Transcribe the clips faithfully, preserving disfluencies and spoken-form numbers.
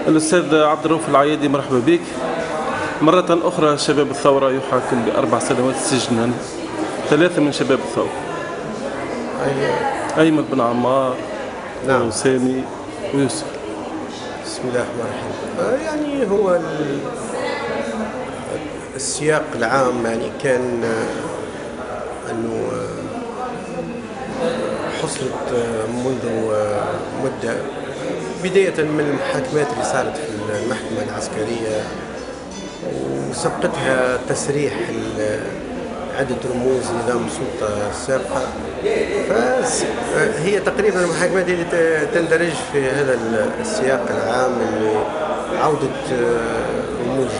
الأستاذ عبد الرؤوف العيادي، مرحبا بك. مرة أخرى شباب الثورة يحاكم بأربع سنوات سجنا ثلاثة من شباب الثورة. أيمن بن عمار، نعم، وسامي ويوسف. بسم الله الرحمن الرحيم. يعني هو السياق العام يعني كان أنه حصلت منذ مدة، بداية من المحاكمات اللي صارت في المحكمة العسكرية وسبقتها تسريح عدة رموز نظام السلطة السابقة، فهي تقريبا المحاكمات اللي تندرج في هذا السياق العام اللي عودة رموز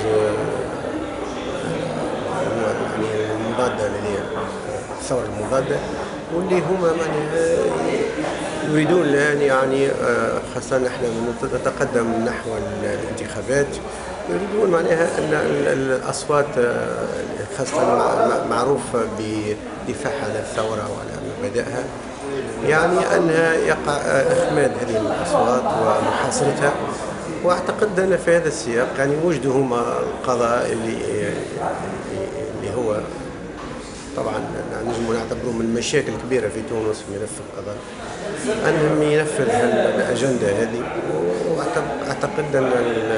المضادة اللي هي الثورة المضادة، واللي هما يعني يريدون الآن يعني خاصة نحن نتقدم نحو الانتخابات، يريدون معناها أن الأصوات خاصة معروف بدفاع عن الثورة وعلى مبادئها، يعني أنها يقع إخماد هذه الأصوات ومحاصرتها. وأعتقد أن في هذا السياق يعني وجدهم القضاء اللي اللي هو طبعا نجم نعتبره من المشاكل الكبيرة في تونس في ملف القضاء، أنهم ينفذ الأجندة هذه. وأعتقد أن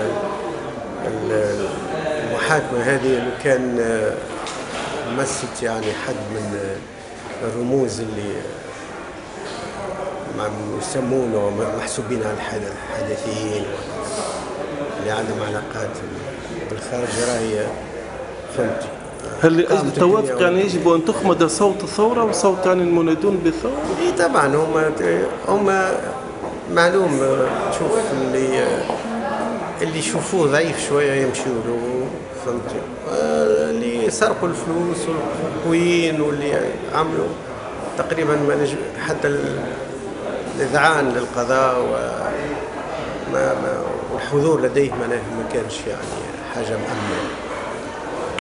المحاكمة هذه لو كان مست يعني حد من الرموز اللي يسمونه محسوبين على الحدثيين اللي عندهم علاقات بالخارج، راهي فهمتي. هل لأجل توافق يعني يجب أن تخمد صوت الثورة وصوت يعني المنادون بالثورة؟ إيه طبعا، هم هم معلوم، تشوف اللي اللي يشوفوه ضعيف شوية يمشوا له، فهمتي. اللي سرقوا الفلوس والقويين واللي عملوا تقريبا ما نجم حتى الإذعان للقضاء وما والحضور لديه ما كانش يعني حاجة مأمنة.